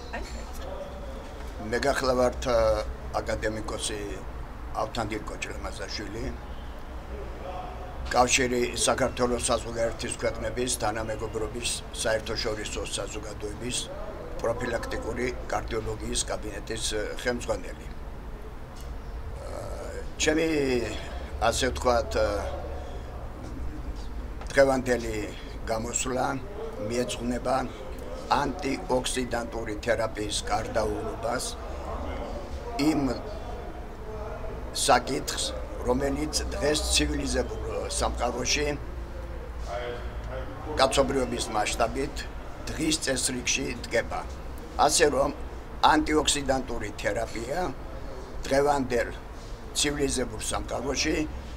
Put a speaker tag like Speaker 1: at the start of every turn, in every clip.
Speaker 1: მეგახლავართ აკადემიკოსი ავთანდილ კოჭლემაზაშვილი კავშირი საქართველოს საზღვარგარეთის ქვეყნების თანამეგობრობის საერთაშორისო საზოგადოების პროფილაქტიკური კარდიოლოგიის კაბინეტის ხელმძღვანელი. ჩემი ასე ვთქვათ დღევანდელი გამოსვლა მიეძღვნება ანტიოქსიდანტური თერაპიის გარდაუვლობას იმ საკითხს, რომელიც დღეს ცივილიზებულ სამყაროში კაცობრიობის მასშტაბით დღის წესრიგში დგება. ასე რომ ანტიოქსიდანტური თერაპია დღევანდელ ცივილიზებულ სამყაროში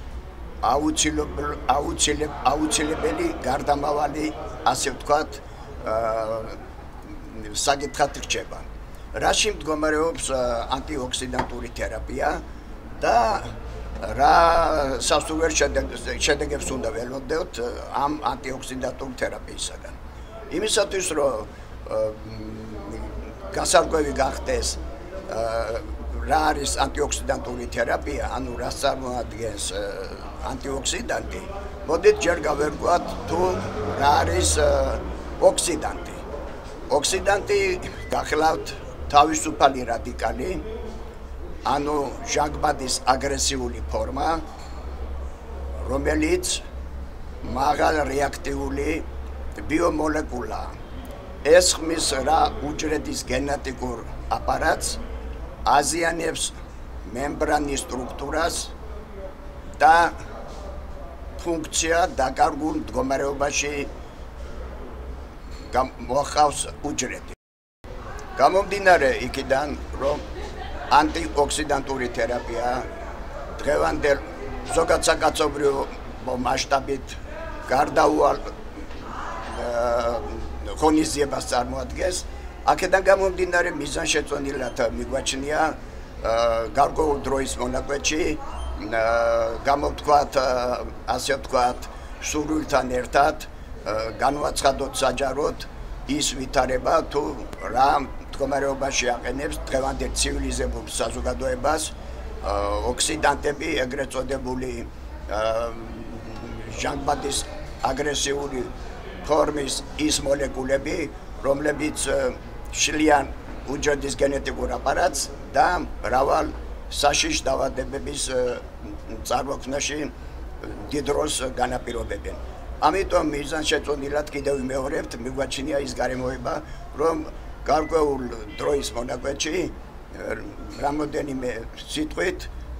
Speaker 1: აუცილებელი გარდამავალი ასე ვთქვათ საკითხად რჩება. რაში მდგომარეობს ანტიოქსიდანტური თერაპია და რა სასურველ შედეგებს უნდა ველოდოთ ამ ანტიოქსიდანტურ თერაპიისაგან. იმისათვის რომ გასარკვევი გახდეს რა არის ანტიოქსიდანტური თერაპია, ანუ რას წარმოადგენს ანტიოქსიდანტი, მოდით ჯერ გავერკვათ თუ რა არის ოქსიდანტი. ოქსიდანტი გახლავთ თავისუფალი რადიკალი, ანუ ჟანგბადის აგრესიული ფორმა, რომელიც მაღალ რეაქტიული ბიომოლეკულაა. ეს ხმის რა უჯრედის გენეტიკურ აპარატს, აზიანებს მემბრანის სტრუქტურას და ფუნქცია დაკარგულ მდგომარეობაში მოახავს უჯრედი. გამომდინარე იქიდან, რომ ანტიოქსიდანტური თერაპია დღევანდელ ზოგად საკაცობრიო მასშტაბით გარდაუვალ ღონისძიებას წარმოადგენს. აქედან გამომდინარე მიზანშეწონილად მიგვაჩნია გარკვეულ დროის მონაკვეთში გამოვთქვათ ასე ვთქვათ სურვილთან ერთად განვაცხადოთ საჯაროდ ის ვითარება თუ რა მდგომარეობაში აყენებს დღევანდელ ცივილიზებულ საზოგადოებას ოქსიდანტები, ეგრეთ წოდებული ჟანგბადის აგრესიული ფორმის ის მოლეკულები, რომლებიც შლიან უჯრედის გენეტიკურ აპარატს და მრავალ საშიშ დაავადებების წარმოქმნაში დიდ როლს განაპირობებენ. ამიტომ მიზანშეწონილად კიდევ ვიმეორებთ, მიგვაჩნია ის გარემოება, რომ გარკვეულ დროის მონაკვეთში რამოდენიმე სიტყვით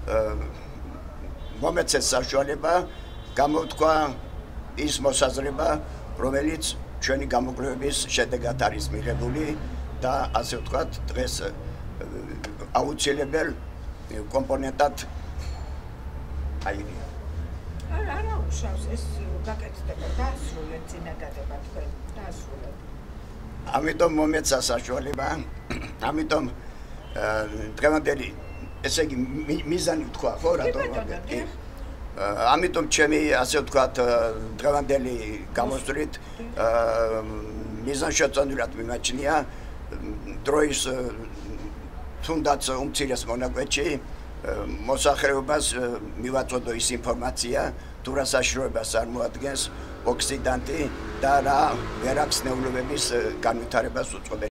Speaker 1: მომეცეს საშუალება გამოვთქვა ის მოსაზრება, რომელიც ჩვენი გამოკვლევების შედეგად არის მიღებული და ასე ვთქვათ დღეს აუცილებელ კომპონენტად აიგია.
Speaker 2: არა უშავს ეს გაკეთდება დაასრულეთ წინადადება თქვენ დაასრულეთ.
Speaker 1: ამიტომ მომეცა საშუალება, ამიტომ დღევანდელი ესე იგი მიზანი თქვა ხო რატომ ამიტომ ჩემი ასე ვთქვათ დღევანდელი გამოსვლით მიზანშეწონილად მიმაჩნია დროის თუნდაც უმცირეს მონაკვეთში მოსახლეობას მივაწოდო ის ინფორმაცია თუ რა საშიშროებას წარმოადგენს ოქსიდანტი და რა ვერახსნეულობების განვითარებას უწყობენ.